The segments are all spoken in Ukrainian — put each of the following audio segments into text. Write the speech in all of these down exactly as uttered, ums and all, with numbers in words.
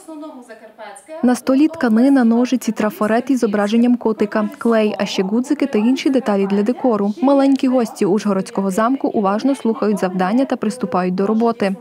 На столі тканина, ножиці, трафарет із зображенням котика, клей, а ще гудзики та інші деталі для декору. Маленькі гості Ужгородського замку уважно слухають завдання та приступають до роботи.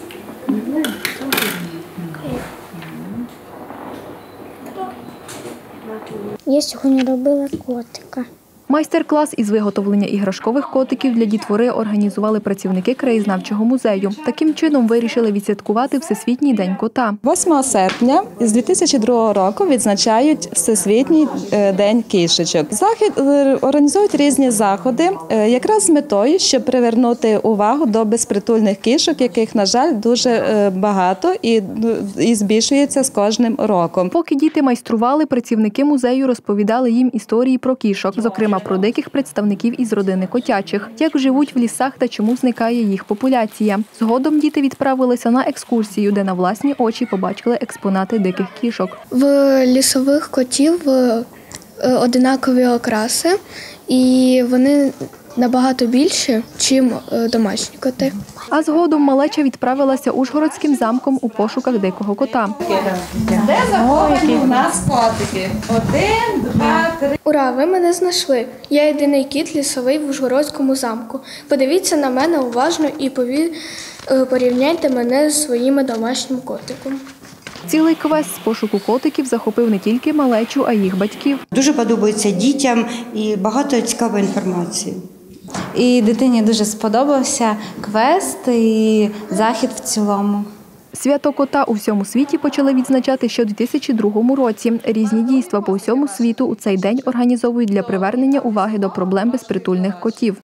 Я сьогодні робила котика. Майстер-клас із виготовлення іграшкових котиків для дітвори організували працівники краєзнавчого музею. Таким чином вирішили відсвяткувати Всесвітній день кота. восьмого серпня з дві тисячі другого року відзначають Всесвітній день кішечок. Захід організують різні заходи, якраз з метою, щоб привернути увагу до безпритульних кішок, яких, на жаль, дуже багато і, і збільшується з кожним роком. Поки діти майстрували, працівники музею розповідали їм історії про кішок, зокрема про диких представників із родини котячих, як живуть в лісах та чому зникає їх популяція. Згодом діти відправилися на екскурсію, де на власні очі побачили експонати диких кішок. В лісових котів однакові окраси, і вони набагато більші, ніж домашні коти. А згодом малеча відправилася Ужгородським замком у пошуках дикого кота. Де заховані у нас котики? Один, два, три. Ура, ви мене знайшли. Я єдиний кіт лісовий в Ужгородському замку. Подивіться на мене уважно і порівняйте мене з своїм домашнім котиком. Цілий квест з пошуку котиків захопив не тільки малечу, а й їх батьків. Дуже подобається дітям і багато цікавої інформації. І дитині дуже сподобався квест і захід в цілому. Свято кота у всьому світі почали відзначати ще у дві тисячі другому році. Різні дійства по всьому світу у цей день організовують для привернення уваги до проблем безпритульних котів.